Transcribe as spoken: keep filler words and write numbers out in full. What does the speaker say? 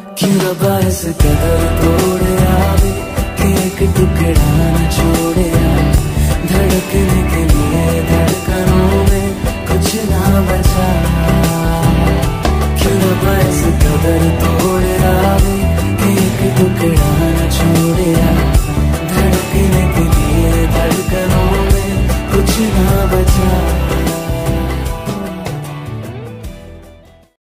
क्यों रबा इस कदर तोड़े आवे कि एक टुकड़ा न छोड़े आवे, धड़कने के लिए धड़कनों में कुछ ना बचा। क्यों रबा इस कदर